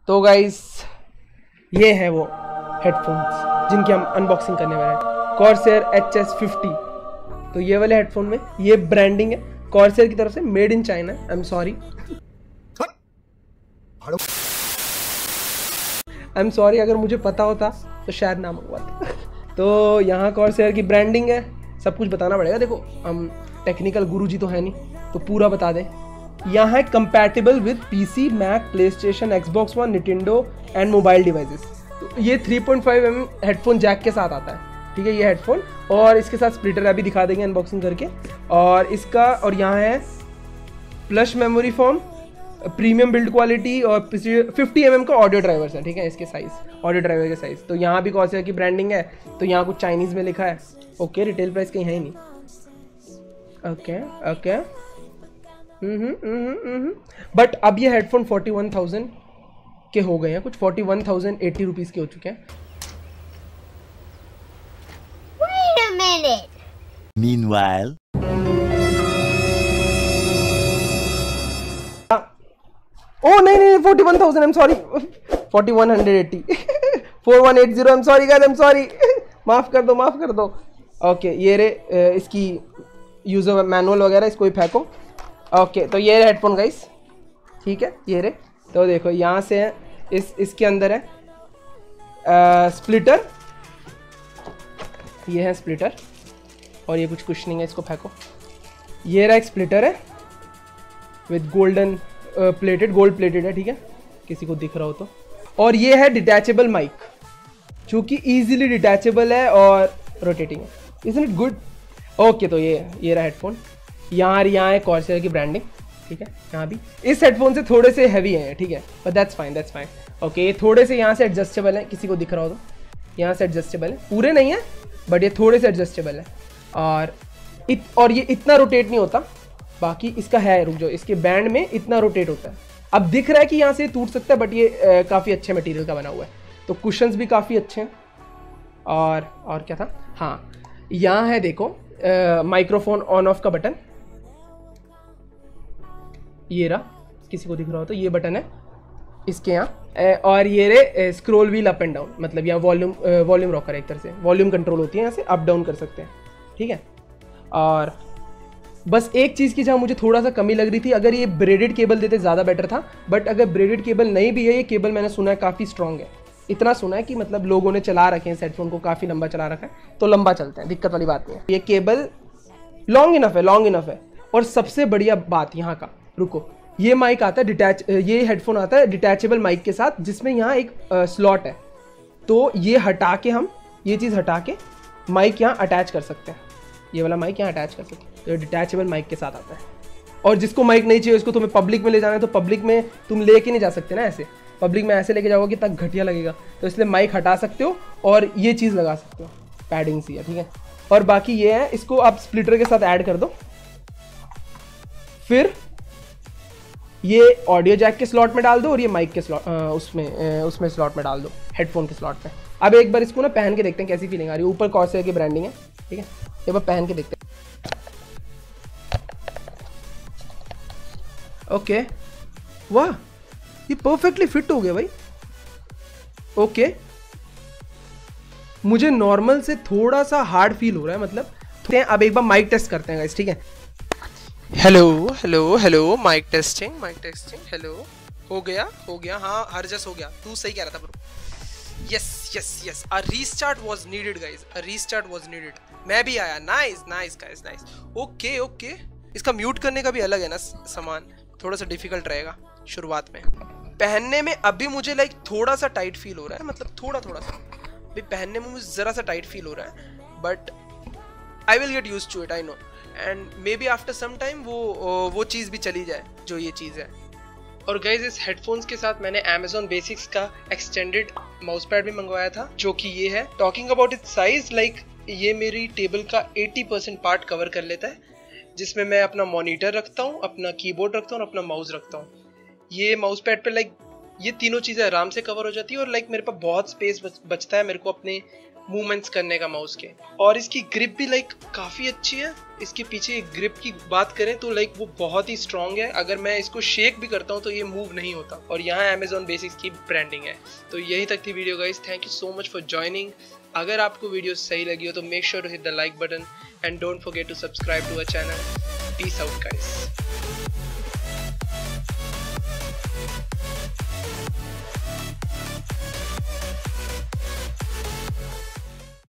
तो गाइस ये है वो हेडफोन्स जिनकी हम अनबॉक्सिंग करने वाले हैं, कॉर्सेर HS50। तो ये वाले हेडफोन में ये ब्रांडिंग है कॉर्सेर की तरफ से, made in China. I am sorry, अगर मुझे पता होता तो शायद ना मंगवाता। तो यहाँ कॉर्सेर की ब्रांडिंग है, सब कुछ बताना पड़ेगा। देखो हम टेक्निकल गुरुजी तो है नहीं, तो पूरा बता दें। यहाँ है compatible with PC, Mac, PlayStation, Xbox One, Nintendo and mobile devices. तो ये 3.5mm हेडफोन जैक के साथ आता है, ठीक है ये हेडफोन। और इसके साथ स्प्लिटर अभी दिखा देंगे अनबॉक्सिंग करके। और इसका और यहाँ है plus memory foam, premium build quality और 50mm का ऑडियो ड्राइवर्स है, ठीक है इसके साइज, ऑडियो ड्राइवर के साइज। तो यहाँ भी कॉर्सेर की ब्रांडिंग है, तो यहाँ कुछ चाइनीज में लिखा है। ओके, रिटेल प्राइस कहीं है ही नहीं। ओके बट अब ये हेडफोन 41,000 के हो गए हैं, कुछ 41,080 रुपीज के हो चुके हैं। Wait a minute. Meanwhile, ओ नहीं 41,000, I am sorry, 4180 4180, I am sorry guys, I am sorry, माफ कर दो। ओके ये रे इसकी यूजर मैनुअल वगैरह इसको ही फेंको। ओके तो ये हेडफोन गाइस, ठीक है ये रे। तो देखो यहाँ से है, इसके अंदर है स्प्लिटर, ये है स्प्लिटर, और ये कुछ कुशनिंग है, इसको फेंको। ये रहा एक स्प्लिटर है with golden plated, gold plated है, ठीक है किसी को दिख रहा हो तो। और ये है डिटैचेबल माइक, जो कि इजीली डिटैचेबल है और रोटेटिंग है। Isn't it good? ओके तो ये रहा हेडफोन। यहाँ है कॉर्सेर की ब्रांडिंग, ठीक है यहाँ भी। इस हेडफोन से थोड़े से हैवी है, ठीक है, बट दैट्स फाइन। ओके ये थोड़े से यहाँ से एडजस्टेबल है, किसी को दिख रहा हो तो यहाँ से एडजस्टेबल है, पूरे नहीं है बट ये थोड़े से एडजस्टेबल है। और ये इतना रोटेट नहीं होता, बाकी इसका है, रुक जाओ, इसके बैंड में इतना रोटेट होता है। अब दिख रहा है कि यहाँ से टूट सकता है, बट ये काफ़ी अच्छे मटेरियल का बना हुआ है। तो कुशन्स भी काफ़ी अच्छे हैं। और क्या था, हाँ यहाँ है देखो माइक्रोफोन ऑन ऑफ का बटन, ये रहा, किसी को दिख रहा हो तो ये बटन है इसके यहाँ। और ये रे scroll wheel up and down, मतलब यहाँ वॉल्यूम रॉकर है, एक तरह से वॉल्यूम कंट्रोल होती है, यहाँ से अप डाउन कर सकते हैं, ठीक है। और बस एक चीज़ की जहाँ मुझे थोड़ा सा कमी लग रही थी, अगर ये ब्रेडेड केबल देते ज़्यादा बेटर था, बट अगर ब्रेडेड केबल नहीं भी है, ये केबल मैंने सुना है काफ़ी स्ट्रॉन्ग है। इतना सुना है कि मतलब लोगों ने चला रखे हैं इस हेडफोन को, काफ़ी लंबा चला रखा है, तो लंबा चलते हैं, दिक्कत वाली बात नहीं है। ये केबल लॉन्ग इनफ है। और सबसे बढ़िया बात यहाँ का, रुको, ये माइक आता है ये हेडफोन आता है डिटैचेबल माइक के साथ, जिसमें यहाँ एक स्लॉट है। तो ये हटा के हम ये चीज़ हटा के माइक यहाँ अटैच कर सकते हैं, ये वाला माइक यहाँ अटैच कर सकते हैं। तो डिटैचेबल माइक के साथ आता है। और जिसको माइक नहीं चाहिए, उसको तुम्हें पब्लिक में ले जाना है, तो पब्लिक में तुम लेके नहीं जा सकते ना, ऐसे पब्लिक में ऐसे लेके जाओगे कि तक घटिया लगेगा, तो इसलिए माइक हटा सकते हो और ये चीज़ लगा सकते हो, पैडिंग सी है, ठीक है। और बाकी ये है, इसको आप स्प्लिटर के साथ ऐड कर दो, फिर ये ऑडियो जैक के स्लॉट में डाल दो और ये माइक के स्लॉट उसमें स्लॉट में डाल दो, हेडफोन के स्लॉट में। अब एक बार इसको ना पहन के देखते हैं कैसी फीलिंग आ रही है। ऊपर कॉर्सेर की ब्रांडिंग है, ठीक है, एक बार पहन के देखते हैं। ओके वाह, ये परफेक्टली फिट हो गया भाई। ओके मुझे नॉर्मल से थोड़ा सा हार्ड फील हो रहा है, मतलब। अब एक बार माइक टेस्ट करते हैं गाइस, ठीक है। Hello mic testing, hello. हो गया हाँ, हर जस हो गया, तू सही कह रहा था bro. Yes a restart was needed guys, मैं भी आया। Nice guys. ओके इसका म्यूट करने का भी अलग है ना सामान, थोड़ा सा डिफिकल्ट रहेगा शुरुआत में। पहनने में अभी मुझे लाइक थोड़ा सा टाइट फील हो रहा है, मतलब थोड़ा सा अभी पहनने में मुझे ज़रा सा टाइट फील हो रहा है, but I will get used to it, I know, and maybe after some time वो चीज़ भी चली जाए जो ये चीज़ है। और गाइज इस हेडफोन्स के साथ मैंने Amazon Basics का एक्सटेंडेड माउस पैड भी मंगवाया था, जो कि ये है। Talking about its size, like ये मेरी टेबल का 80% पार्ट कवर कर लेता है, जिसमें मैं अपना मॉनिटर रखता हूँ, अपना कीबोर्ड रखता हूँ और अपना माउस रखता हूँ। ये माउस पैड पे लाइक ये तीनों चीज़ें आराम से कवर हो जाती है, और लाइक मेरे पास बहुत स्पेस बचता है मेरे को अपने मूवमेंट्स करने का माउस के। और इसकी ग्रिप भी लाइक काफ़ी अच्छी है। इसके पीछे ग्रिप की बात करें तो लाइक वो बहुत ही स्ट्रॉन्ग है, अगर मैं इसको शेक भी करता हूँ तो ये मूव नहीं होता। और यहाँ Amazon बेसिक्स की ब्रांडिंग है। तो यही तक थी video guys, thank you so much for joining. अगर आपको वीडियो सही लगी हो तो make sure to hit the like button and don't forget to subscribe to our channel. Peace out guys.